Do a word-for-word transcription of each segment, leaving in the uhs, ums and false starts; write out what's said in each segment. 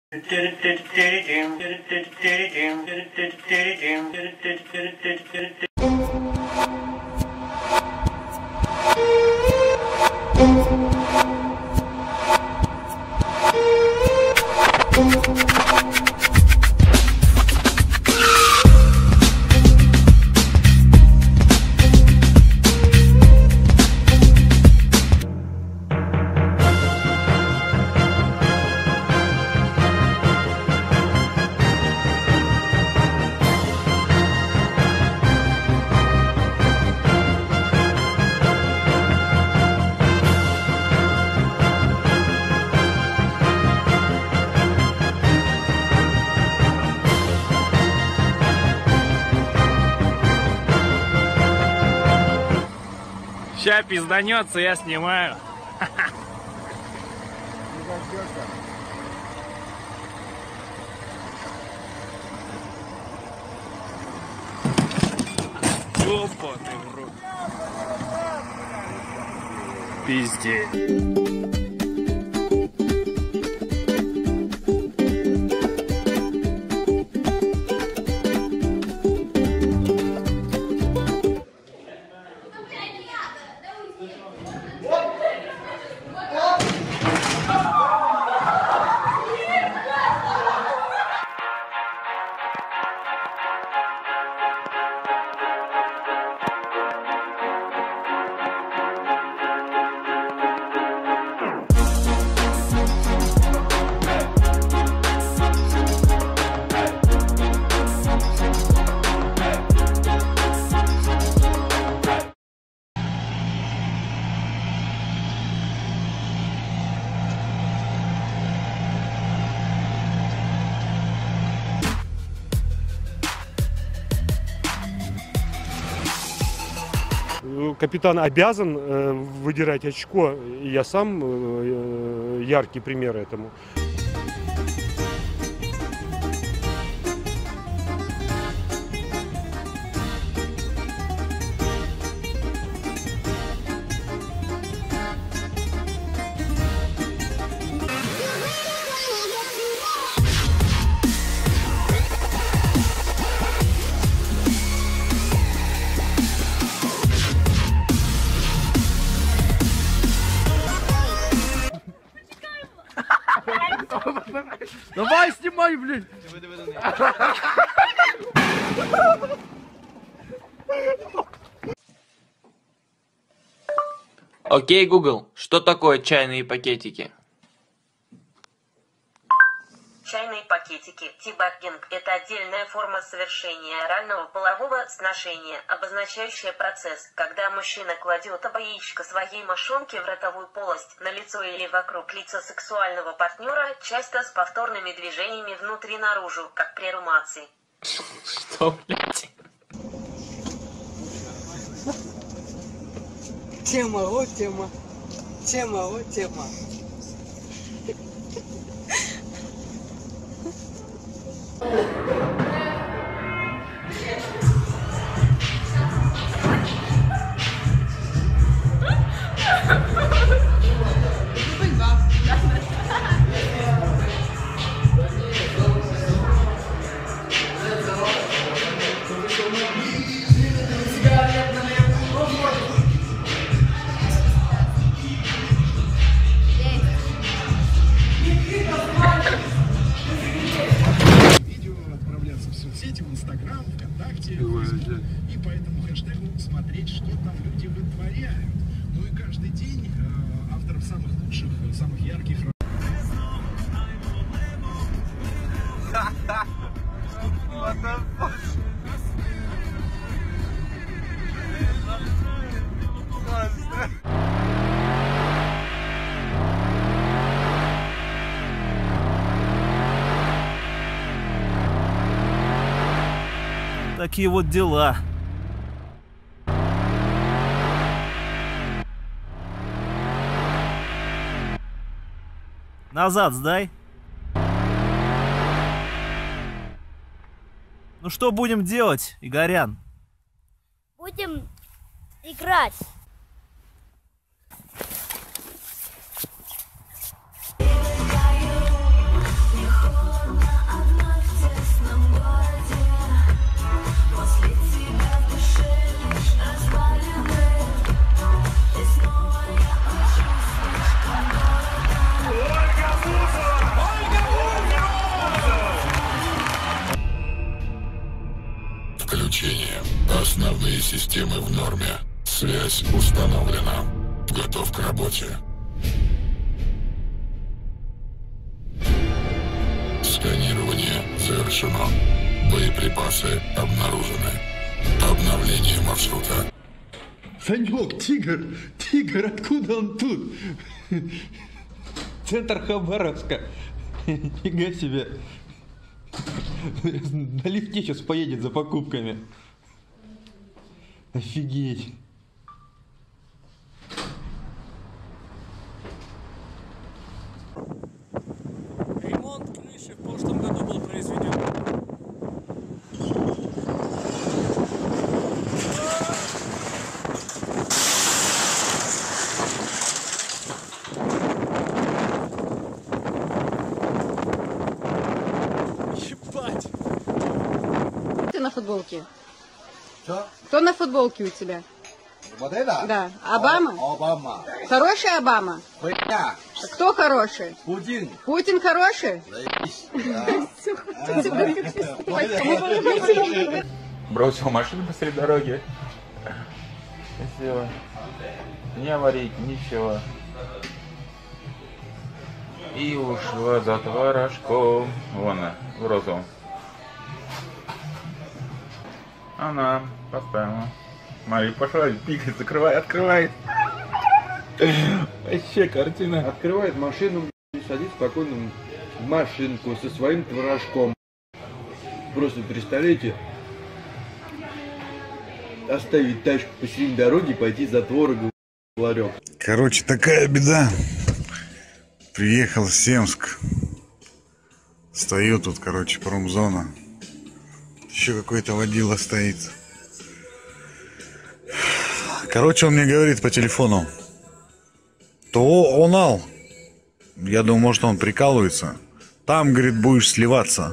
Ща пизданется, я снимаю. Опа, ты в рот. Пиздец. Капитан обязан э, выдирать очко, и я сам э, яркий пример этому. Давай, снимай, блин! Окей, Google, что такое чайные пакетики? Чайные пакетики, тибакинг – это отдельная форма совершения орального полового сношения, обозначающая процесс, когда мужчина кладет оба яичка своей мошонки в ротовую полость, на лицо или вокруг лица сексуального партнера, часто с повторными движениями внутри-наружу, как при эрумации. Что, блядь? Тема, о, тема. Тема, о, тема. В Инстаграм, ВКонтакте, Фейсбук, и по этому хэштегу смотреть, что там люди вытворяют. Ну и каждый день э, авторов самых лучших, самых ярких. Такие вот дела. Назад сдай. Ну что будем делать, Игорян? Будем играть. Я Основные системы в норме. Связь установлена. Готов к работе. Сканирование завершено. Боеприпасы обнаружены. Обновление маршрута. Санек, тигр! Тигр, откуда он тут? Центр Хабаровска. Нифига себе. На лифте сейчас поедет за покупками. Офигеть. Ремонт крыши в прошлом году был произведен. Ты на футболке? Что? Кто на футболке у тебя? Вот это? Да. Обама? О, Обама. Хороший Обама? Бля. Кто хороший? Путин. Путин хороший? Бросил машину посреди дороги. Красиво. Не аварийки, ничего. И ушла за творожком. Вон она, в розовом. Она поставила. Смотри, пошла, пикает, закрывает, открывает. Вообще картина. Открывает машину и садится спокойно в машинку со своим творожком. Просто представляете, оставить тачку посередине дороги и пойти за творогом в ларек. Короче, такая беда. Приехал в Семск. Стою тут, короче, промзона. Еще какой-то водила стоит. Короче, он мне говорит по телефону. То он ал. Я думаю, может, он прикалывается. Там, говорит, будешь сливаться.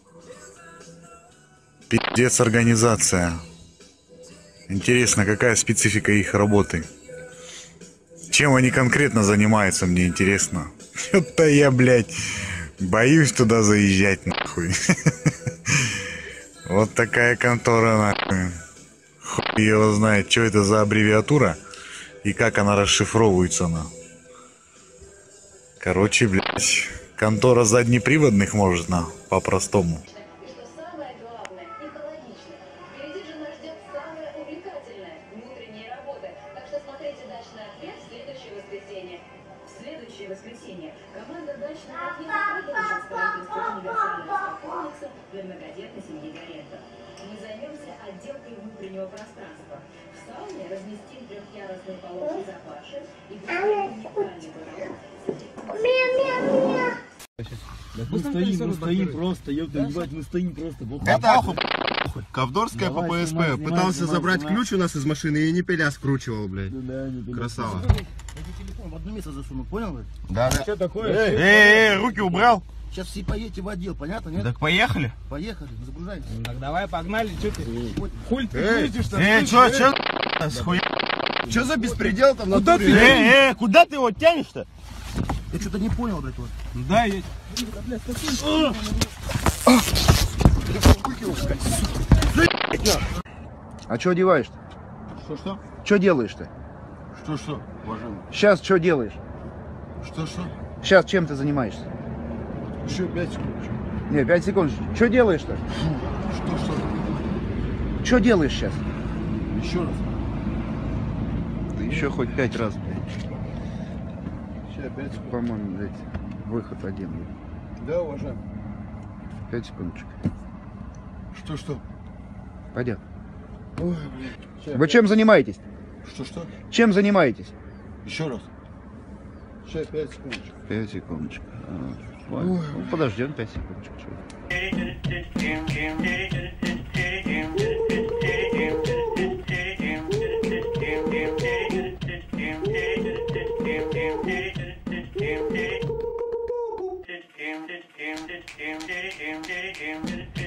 Пиздец, организация. Интересно, какая специфика их работы. Чем они конкретно занимаются, мне интересно. Это я, блядь, боюсь туда заезжать, нахуй. Вот такая контора, нахуй. Хуй его знает, что это за аббревиатура и как она расшифровывается, на. Короче, блядь, контора заднеприводных, может, на, по-простому. Для многодетной семьи Горенко. Мы займемся отделкой внутреннего пространства. В сауне разместим трехъярусный полок запашек и уникальный Мы стоим, мы стоим просто, ёпта, ебать, мы стоим просто. Это Ковдорская по ПСП. Пытался забрать ключ у нас из машины и не пиля скручивал, блядь. Красава. В одно место засунул, понял? Да, да. Что такое? Эй, эй, эй, руки убрал. Сейчас все поедете в отдел, понятно, нет? Так поехали. Поехали, загружаемся. Так давай, погнали, что ты? Хуль ты Эй, ездишь-то? эй, чё, чё, схуя? Чё за беспредел там? Куда ты? Эй, эй, куда ты его тянешь-то? Я что-то не понял, блядь, вот. Да, я... А что одеваешь-то? Что-что? Что делаешь-то? Что-что, уважаемый? Сейчас что делаешь? Что-что? Сейчас чем ты занимаешься? Еще пять секунд. Не, пять секунд. Что делаешь-то? Что-что? Что делаешь сейчас? Еще раз. Ты еще хоть пять раз, блядь. Сейчас пять секунд. По-моему, блядь, выход один. Да, уважаемый. Пять секундочек. Что-что? Пойдем. Ой, блядь. Сейчас Вы пять... чем занимаетесь? Что-что? Чем занимаетесь? Еще раз. Сейчас пять секундочек. Пять секундочек. А, ладно. Ну, подождем пять секундочек. Чего?